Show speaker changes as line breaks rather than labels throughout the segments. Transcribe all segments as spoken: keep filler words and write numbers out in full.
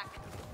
attack!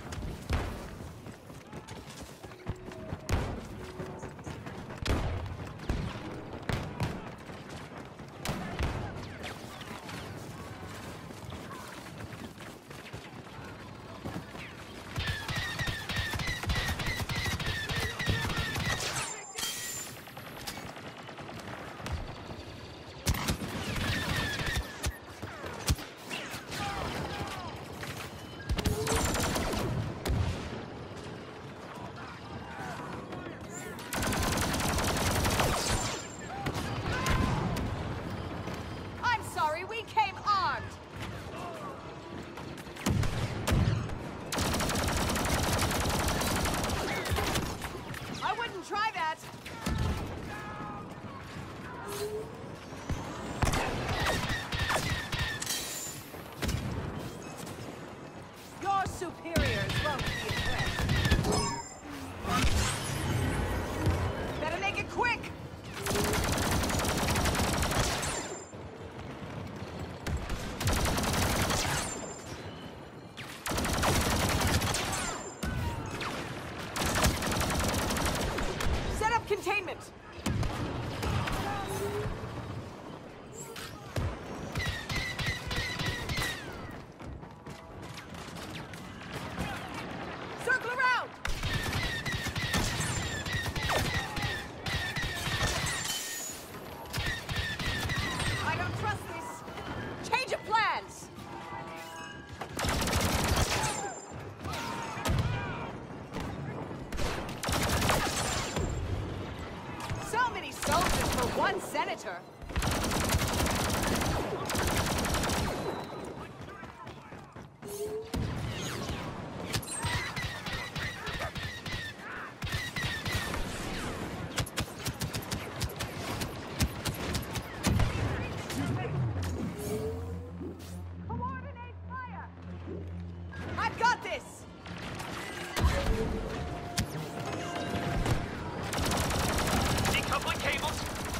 We came armed! I wouldn't try that! Your superiors won't be impressed. Better make it quick! Containment! Circle around! I don't trust this! Change of plans! So many soldiers for one senator! Coordinate fire! I've got this!
Decoupling cables.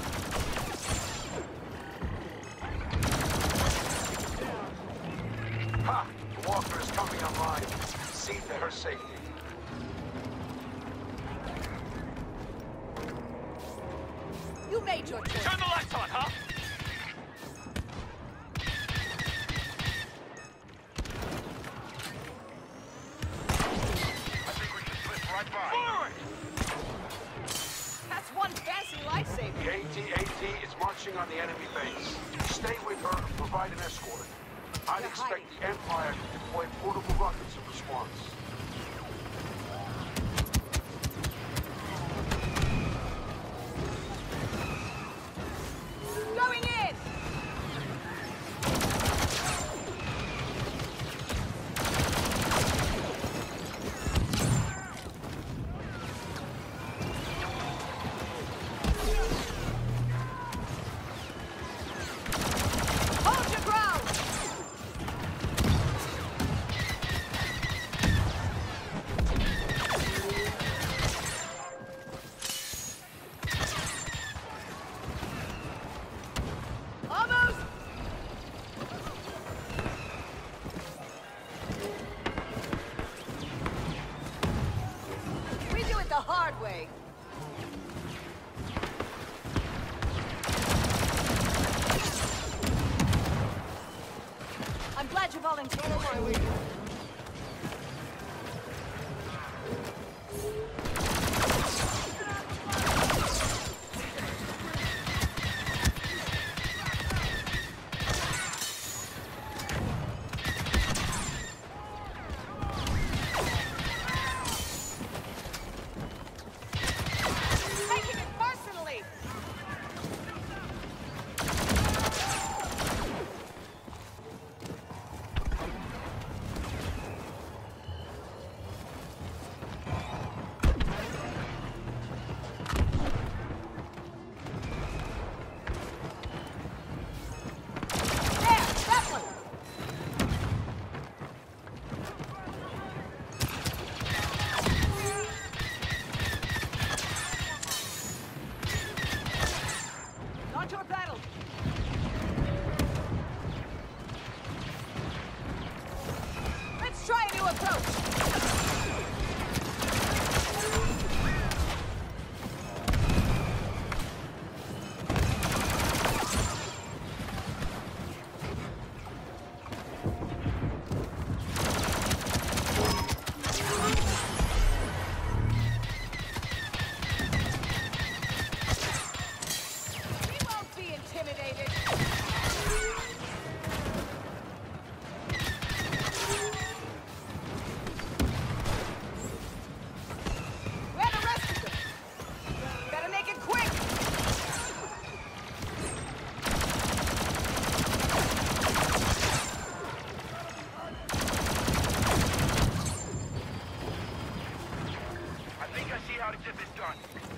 Ha! The walker is coming online. See to her safety.
You made your choice.
Turn the lights on, huh?
I think we can slip right by.
Forward!
That's one fancy lifesaver.
The A T A T is marching on the enemy base. Stay with her and provide an escort. I'd
You're
expect
hiding.
the Empire to deploy portable rockets in response.
Going in! Hold your ground! Almost! We do it the hard way. I'm glad you volunteered. Taking it personally! There! That one! Not your battle! Let's try a new approach!
gotta get this done.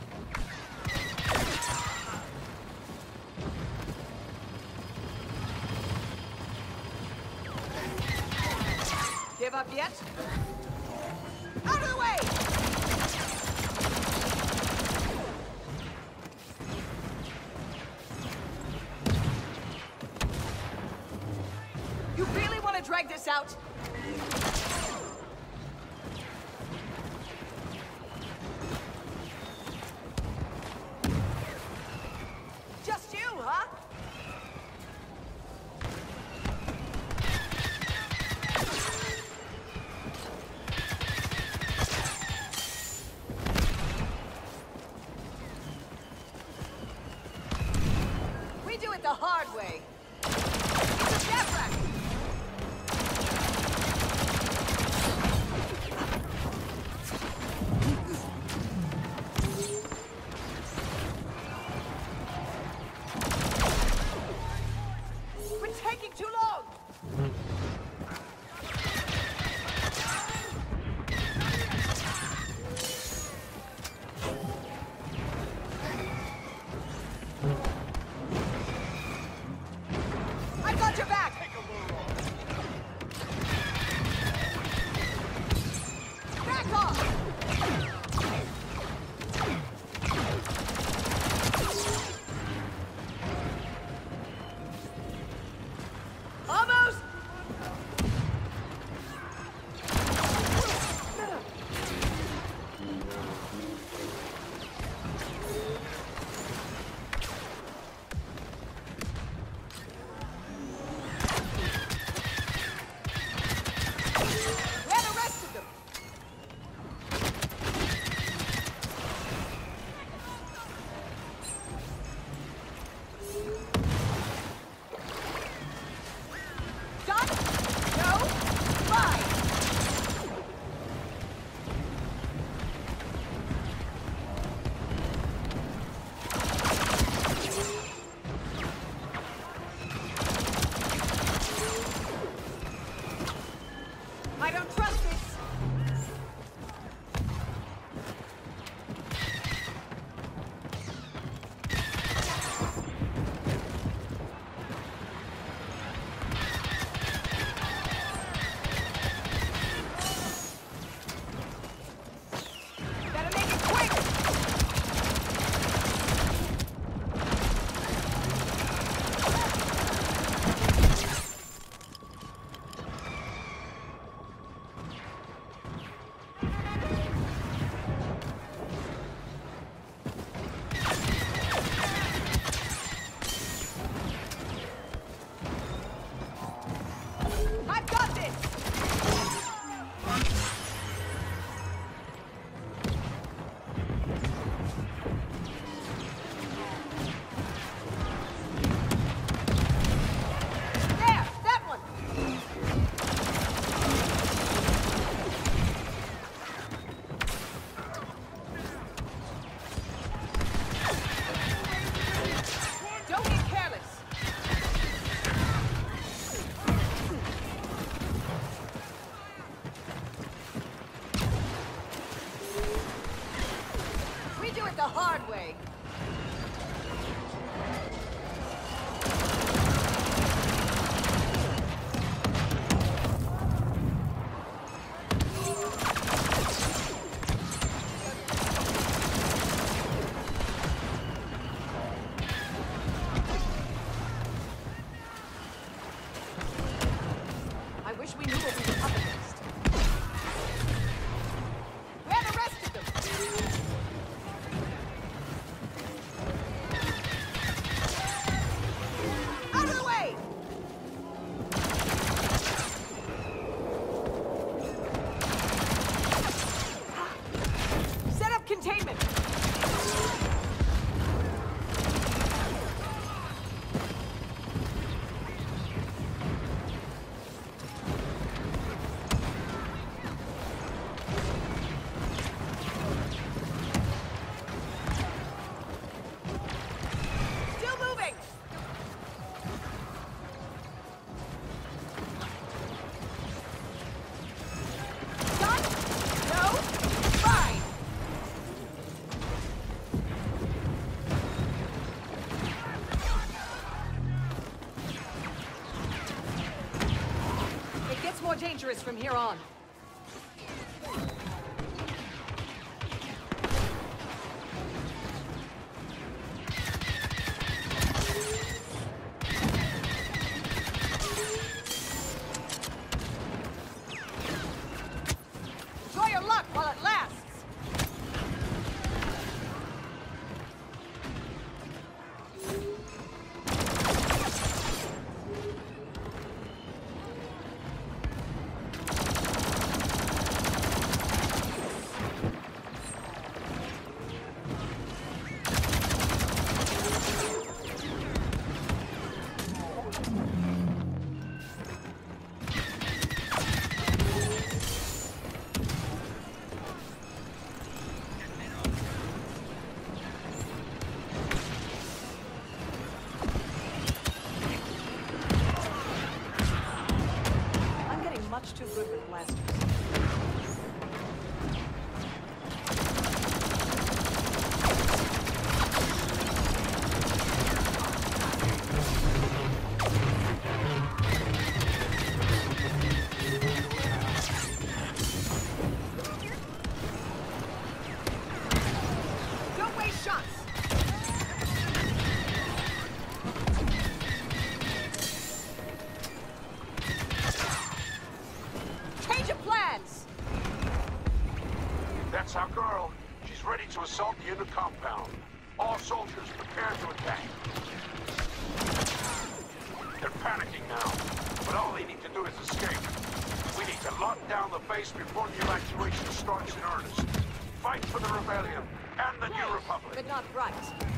Give up yet? Out of the way! You really want to drag this out? Just you, huh? We do it the hard way. It's a death rack. We're taking too long. I got your back. Back off. Almost. Where are the rest of them? Done? No? Fine. I don't trust this. Better make it quick. I've got this. There, that one. Don't get careless. We do it the hard way. I wish we knew what we were up against. Where are the rest of them? from here on. Enjoy your luck while it lasts! Much too good with blasters. Don't waste shots!
That's our girl. She's ready to assault the inner compound. All soldiers, prepare to attack. They're panicking now, but all they need to do is escape. We need to lock down the base before the evacuation starts in earnest. Fight for the rebellion and the New Republic.
But not right.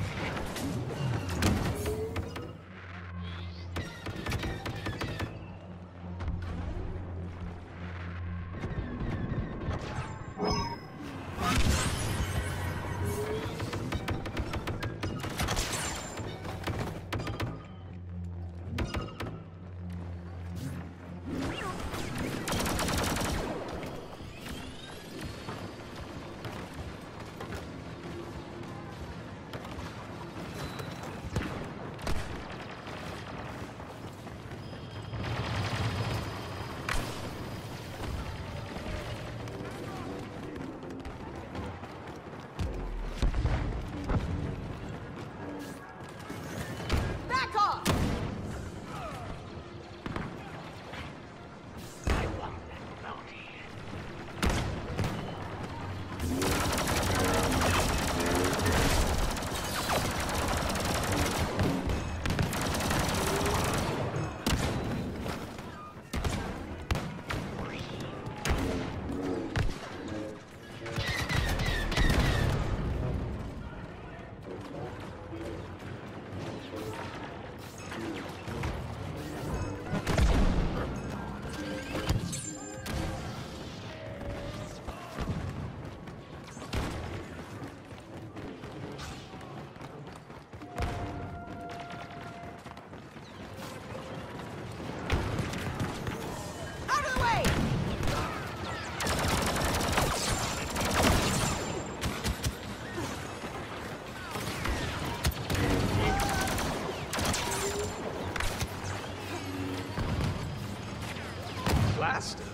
Blasters.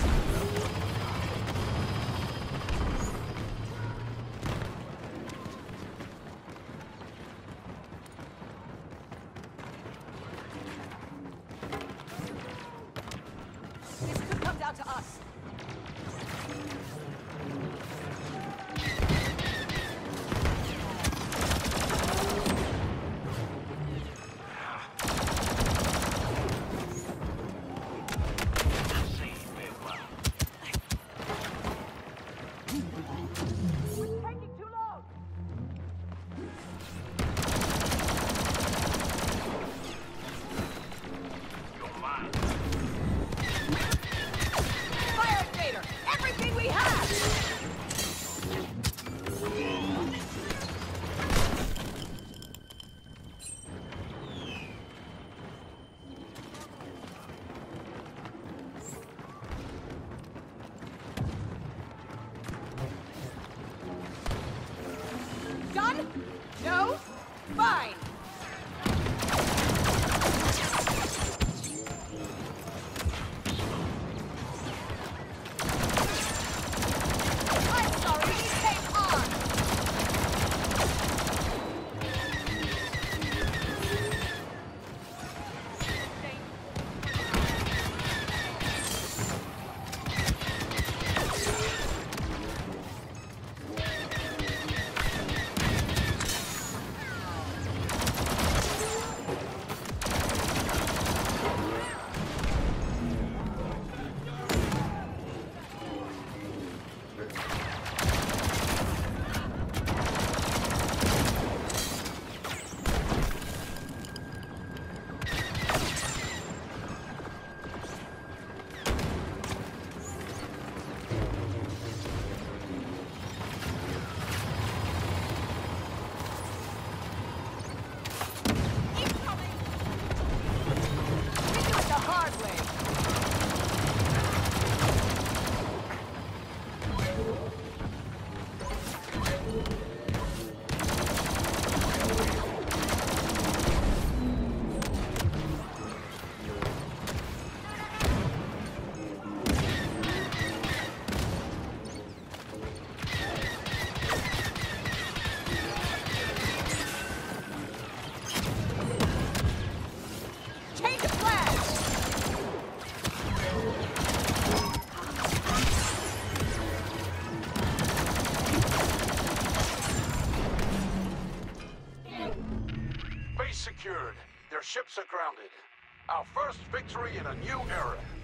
This could come down to us. Done? No? Fine!
ships are grounded. Our first victory in a new era.